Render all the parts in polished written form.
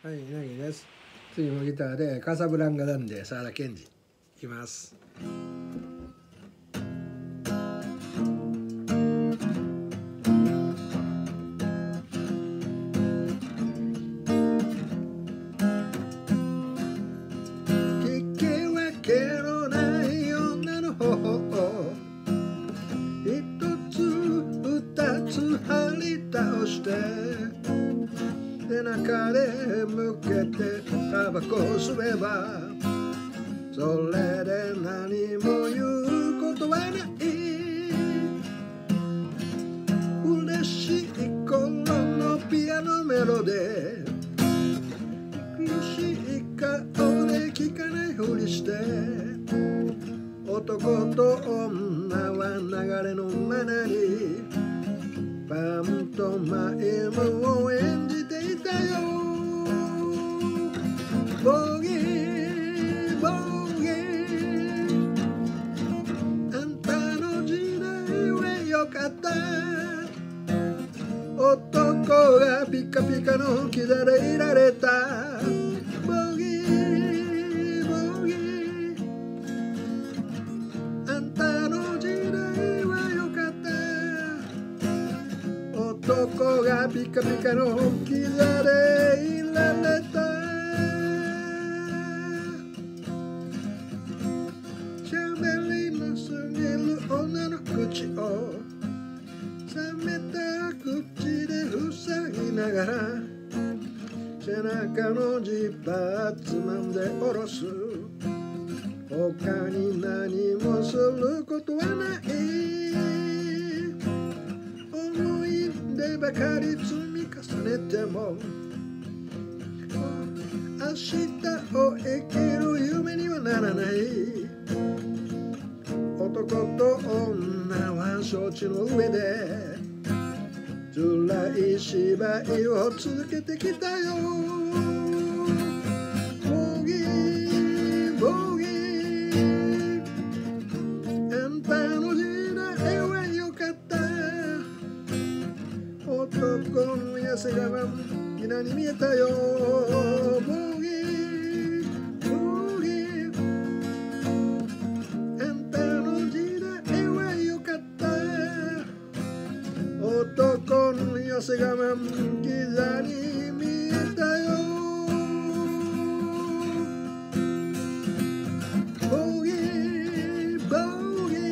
はい、なぎです。次もギターでカサブランカダンデ沢田研二いきます。聞き分けのない女の方、一つ二つ張り倒して背中で向けてタバコを吸えば、それで何も言うことはない。嬉しい頃のピアノメロで苦しい顔で聞かないふりして、男と女は流れのままにパントマイムを演じていたよ。ボギーボギー、あんたの時代はよかった。男がピカピカの木だでいられた。ボギーボギー、あんたの時代はよかった。男がピカピカの木だでいられた。喋りのすぎる女の口を冷めた口で塞ぎながら、背中のジッパーつまんで下ろす。他に何もすることはない。思い出ばかり積み重ねても明日を生きる夢にはならない。男と女は承知の上で辛い芝居を続けてきたよ。ボギーボギー、あんたの時代はよかった。男の痩せ我慢皆に見えたよ。ボギーボギー、あんたの時代はよかった。男の痩せ我慢膝に見えたよ。ボギーボギ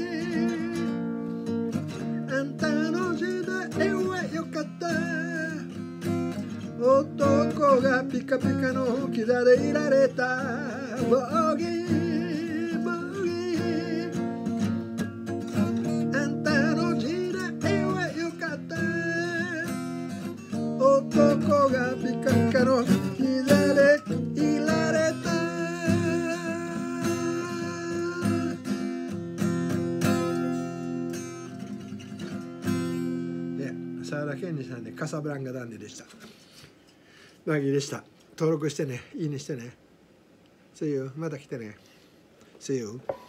ー、あんたの時代はよかった。男がピカピカの木だでいられた。ボギーボギー、あんたの時代はよかった。男がピカピカの木だでいられた。沢田研二さんでカサブランカダンデでした。マギーでした。登録してね、いいねしてね。See you。また来てね。See you。